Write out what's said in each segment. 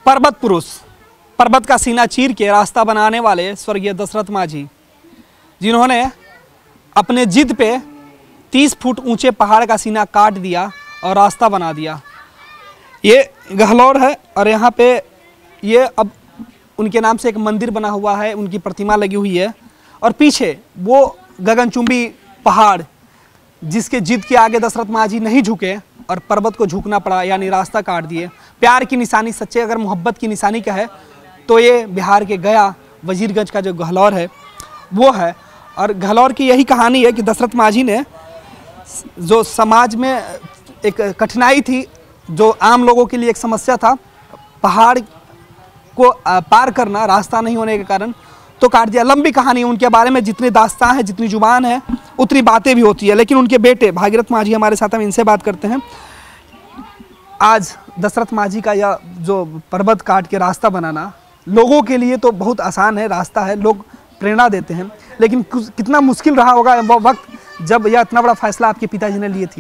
पर्वत पुरुष, पर्वत का सीना चीर के रास्ता बनाने वाले स्वर्गीय दशरथ माझी, जिन्होंने अपने जिद पे 30 फुट ऊंचे पहाड़ का सीना काट दिया और रास्ता बना दिया। ये गहलौर है और यहाँ पे ये अब उनके नाम से एक मंदिर बना हुआ है, उनकी प्रतिमा लगी हुई है और पीछे वो गगनचुंबी पहाड़ जिसके जिद के आगे दशरथ माझी नहीं झुके और पर्वत को झुकना पड़ा, यानी रास्ता काट दिए। प्यार की निशानी, सच्चे अगर मोहब्बत की निशानी का है तो ये बिहार के गया वजीरगंज का जो गहलौर है वो है। और गहलौर की यही कहानी है कि दशरथ माझी ने जो समाज में एक कठिनाई थी, जो आम लोगों के लिए एक समस्या था, पहाड़ को पार करना रास्ता नहीं होने के कारण, तो काट दिया। लंबी कहानी है उनके बारे में, जितनी दास्तां है, जितनी जुबान है, उतनी बातें भी होती है। लेकिन उनके बेटे भागीरथ माझी हमारे साथ, हम इनसे बात करते हैं। आज दशरथ माझी का यह जो पर्वत काट के रास्ता बनाना लोगों के लिए तो बहुत आसान है, रास्ता है, लोग प्रेरणा देते हैं, लेकिन कितना मुश्किल रहा होगा वो वक्त जब यह इतना बड़ा फैसला आपके पिताजी ने लिए थी।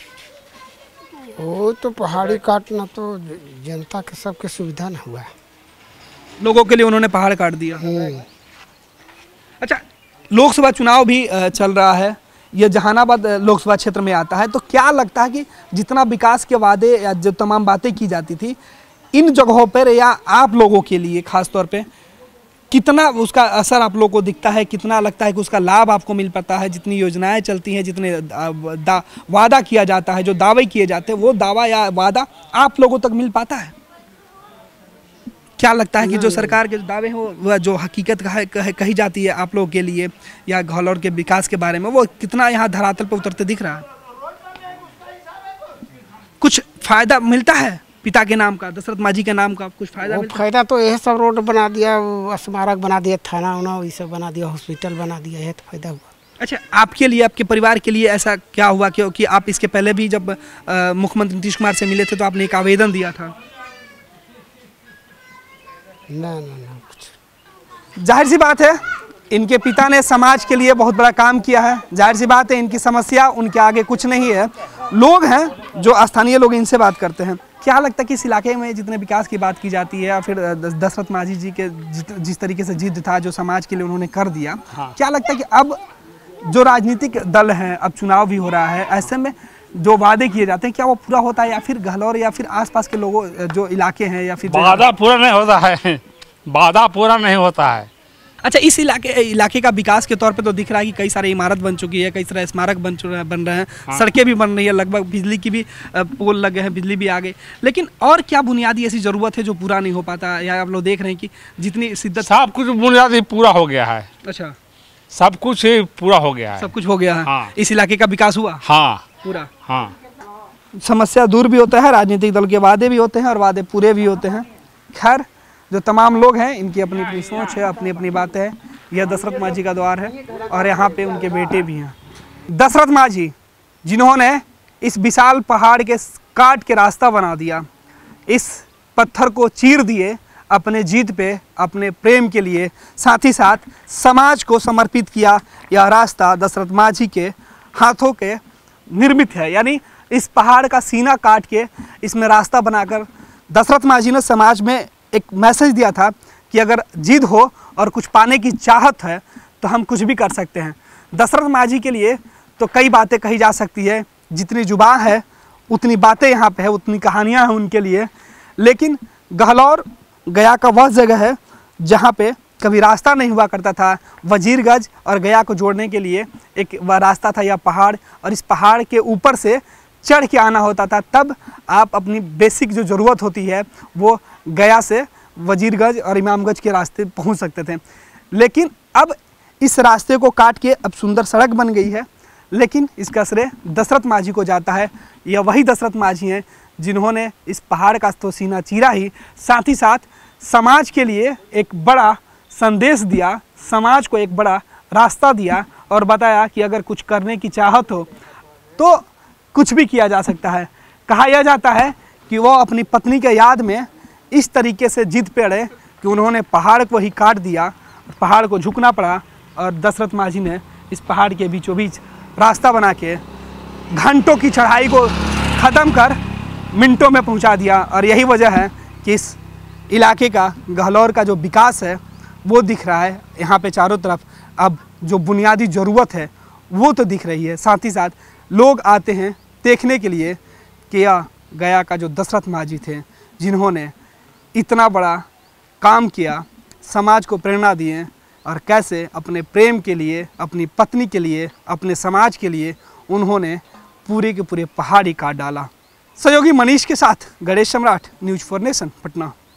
वो तो पहाड़ी काटना तो जनता के सबके सुविधा न हुआ, लोगों के लिए उन्होंने पहाड़ काट दिया। अच्छा, लोकसभा चुनाव भी चल रहा है, ये जहानाबाद लोकसभा क्षेत्र में आता है, तो क्या लगता है कि जितना विकास के वादे या जो तमाम बातें की जाती थी इन जगहों पर या आप लोगों के लिए खास तौर पे, कितना उसका असर आप लोगों को दिखता है, कितना लगता है कि उसका लाभ आपको मिल पाता है? जितनी योजनाएं चलती हैं, जितने वादा किया जाता है, जो दावे किए जाते हैं, वो दावा या वादा आप लोगों तक मिल पाता है? क्या लगता है कि जो सरकार के दावे हैं वह जो हकीकत कही जाती है आप लोगों के लिए या गहलौर के विकास के बारे में, वो कितना यहाँ धरातल पर उतरते दिख रहा है? कुछ फायदा मिलता है पिता के नाम का, दशरथ माझी के नाम का कुछ फायदा मिलता है? फायदा तो यह सब रोड बना दिया, स्मारक बना दिया, थाना उना ये सब बना दिया, हॉस्पिटल बना दिया, यह तो फायदा हुआ। अच्छा, आपके लिए, आपके परिवार के लिए ऐसा क्या हुआ क्योंकि आप इसके पहले भी जब मुख्यमंत्री नीतीश कुमार से मिले थे तो आपने एक आवेदन दिया था? ना कुछ। जाहिर सी बात है इनके पिता ने समाज के लिए बहुत बड़ा काम किया है, जाहिर सी बात है इनकी समस्या उनके आगे कुछ नहीं है। लोग हैं जो स्थानीय लोग, इनसे बात करते हैं। क्या लगता है कि इस इलाके में जितने विकास की बात की जाती है या फिर दशरथ माझी जी के जिस तरीके से जिद था जो समाज के लिए उन्होंने कर दिया, क्या लगता है कि अब जो राजनीतिक दल हैं, अब चुनाव भी हो रहा है, ऐसे में जो वादे किए जाते हैं क्या वो पूरा होता है या फिर गहलौर या फिर आसपास के लोगों जो इलाके हैं या फिर वादा पूरा नहीं होता है, वादा पूरा नहीं होता है। अच्छा, इस इलाके का विकास के तौर पे तो दिख रहा है कि कई सारे इमारत बन चुकी है, कई सारे स्मारक बन रहे हैं, सड़कें भी बन रही है, लगभग बिजली की भी पोल लगे हैं, बिजली भी आ गई, लेकिन और क्या बुनियादी ऐसी ज़रूरत है जो पूरा नहीं हो पाता? या आप लोग देख रहे हैं कि जितनी शिद्दत, सब कुछ बुनियादी पूरा हो गया है। अच्छा, सब कुछ पूरा हो गया है, सब कुछ हो गया है। हाँ। इस इलाके का विकास हुआ? हाँ पूरा। हाँ। समस्या दूर भी होता है, राजनीतिक दल के वादे भी होते हैं और वादे पूरे भी होते हैं। खैर, जो तमाम लोग हैं इनकी अपनी अपनी सोच है, अपनी अपनी बातें हैं। यह दशरथ माझी का द्वार है और यहाँ पे उनके बेटे भी हैं। दशरथ माझी जिन्होंने इस विशाल पहाड़ के काट के रास्ता बना दिया, इस पत्थर को चीर दिए अपने जीत पे, अपने प्रेम के लिए, साथ ही साथ समाज को समर्पित किया। यह रास्ता दशरथ माझी के हाथों के निर्मित है, यानी इस पहाड़ का सीना काट के इसमें रास्ता बनाकर दशरथ माझी ने समाज में एक मैसेज दिया था कि अगर जिद हो और कुछ पाने की चाहत है तो हम कुछ भी कर सकते हैं। दशरथ माझी के लिए तो कई बातें कही जा सकती है, जितनी जुबान है उतनी बातें यहाँ पे है, उतनी कहानियाँ हैं उनके लिए। लेकिन गहलौर गया का वह जगह है जहाँ पे कभी रास्ता नहीं हुआ करता था। वजीरगंज और गया को जोड़ने के लिए एक वह रास्ता था, यह पहाड़, और इस पहाड़ के ऊपर से चढ़ के आना होता था, तब आप अपनी बेसिक जो ज़रूरत होती है वो गया से वजीरगंज और इमामगंज के रास्ते पहुंच सकते थे। लेकिन अब इस रास्ते को काट के अब सुंदर सड़क बन गई है, लेकिन इसका श्रेय दशरथ माझी को जाता है। यह वही दशरथ माझी हैं जिन्होंने इस पहाड़ का तो सीना चीरा ही, साथ ही साथ समाज के लिए एक बड़ा संदेश दिया, समाज को एक बड़ा रास्ता दिया और बताया कि अगर कुछ करने की चाहत हो तो कुछ भी किया जा सकता है। कहा यह जाता है कि वो अपनी पत्नी के याद में इस तरीके से जिद पे अड़े कि उन्होंने पहाड़ को ही काट दिया, पहाड़ को झुकना पड़ा और दशरथ माझी ने इस पहाड़ के बीचों बीच रास्ता बना के घंटों की चढ़ाई को ख़त्म कर मिनटों में पहुंचा दिया। और यही वजह है कि इस इलाके का, गहलौर का जो विकास है वो दिख रहा है। यहाँ पे चारों तरफ अब जो बुनियादी ज़रूरत है वो तो दिख रही है, साथ ही साथ लोग आते हैं देखने के लिए कि गया का जो दशरथ मांझी थे जिन्होंने इतना बड़ा काम किया, समाज को प्रेरणा दिए और कैसे अपने प्रेम के लिए, अपनी पत्नी के लिए, अपने समाज के लिए उन्होंने पूरे के पूरे पहाड़ ही काट डाला। सहयोगी मनीष के साथ गणेश सम्राट, न्यूज़ 4 नेशन, पटना।